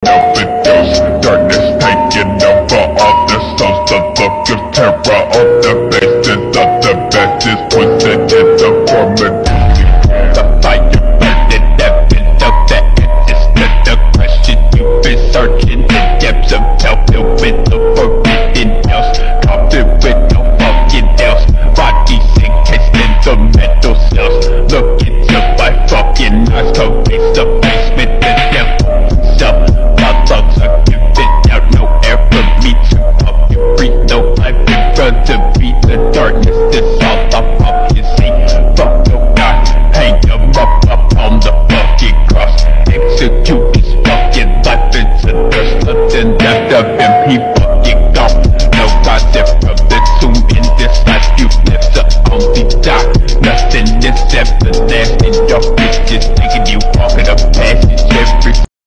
overdose. Darkness taking over all the souls. The look of terror on the faces of the masses. Poison in the form of music. The fire burning heaven. Know that it is not the question. You've been searching the depths of hell filled with